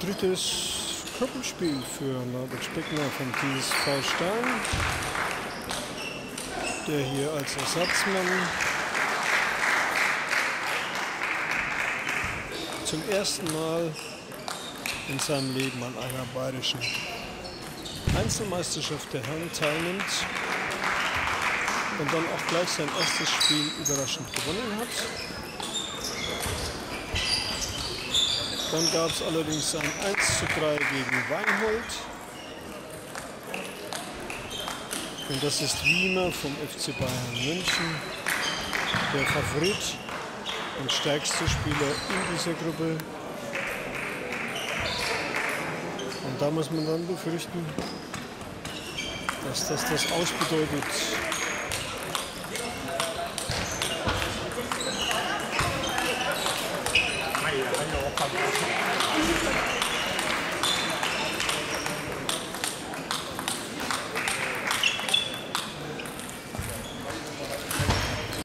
drittes Gruppenspiel für Norbert Speckner vom TSV Stahlen, der hier als Ersatzmann zum ersten Mal in seinem Leben an einer bayerischen Einzelmeisterschaft der Herren teilnimmt und dann auch gleich sein erstes Spiel überraschend gewonnen hat. Dann gab es allerdings ein 1:3 gegen Weinhold. Und das ist Wiemer vom FC Bayern München, der Favorit und stärkste Spieler in dieser Gruppe. Und da muss man dann befürchten, dass das Aus bedeutet.